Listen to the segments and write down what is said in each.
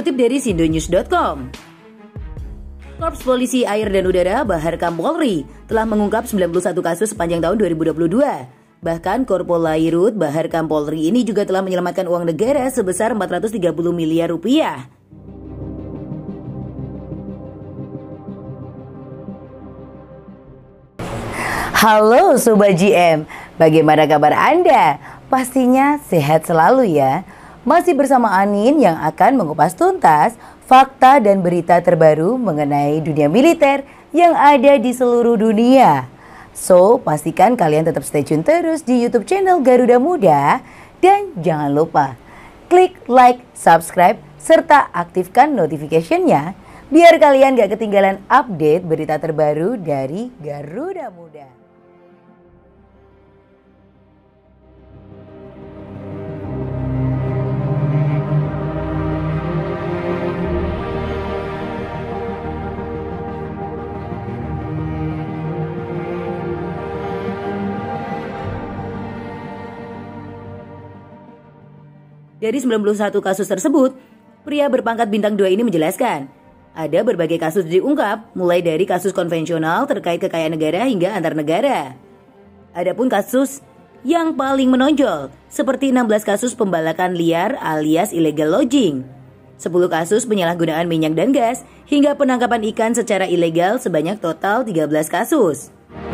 Dikutip dari sindonews.com, Korps Polisi Air dan Udara Baharkam Polri telah mengungkap 91 kasus sepanjang tahun 2022. Bahkan Korpol Lairut Baharkam Polri ini juga telah menyelamatkan uang negara sebesar 430 miliar rupiah. Halo Sobat GM, bagaimana kabar Anda? Pastinya sehat selalu ya. Masih bersama Anin yang akan mengupas tuntas fakta dan berita terbaru mengenai dunia militer yang ada di seluruh dunia. So, pastikan kalian tetap stay tune terus di YouTube channel Garuda Muda. Dan jangan lupa klik like, subscribe, serta aktifkan notification-nya biar kalian gak ketinggalan update berita terbaru dari Garuda Muda. Dari 91 kasus tersebut, pria berpangkat bintang 2 ini menjelaskan, ada berbagai kasus diungkap, mulai dari kasus konvensional terkait kekayaan negara hingga antar negara. Adapun kasus yang paling menonjol, seperti 16 kasus pembalakan liar alias illegal logging, 10 kasus penyalahgunaan minyak dan gas, hingga penangkapan ikan secara ilegal sebanyak total 13 kasus.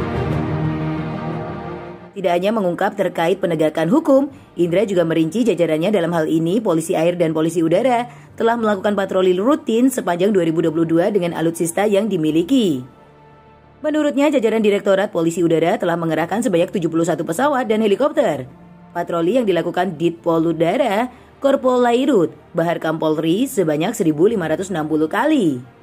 Tidak hanya mengungkap terkait penegakan hukum, Indra juga merinci jajarannya dalam hal ini polisi air dan polisi udara telah melakukan patroli rutin sepanjang 2022 dengan alutsista yang dimiliki. Menurutnya, jajaran Direktorat Polisi Udara telah mengerahkan sebanyak 71 pesawat dan helikopter. Patroli yang dilakukan Ditpol Udara, Korpol Lairut, Baharkam Polri sebanyak 1.560 kali.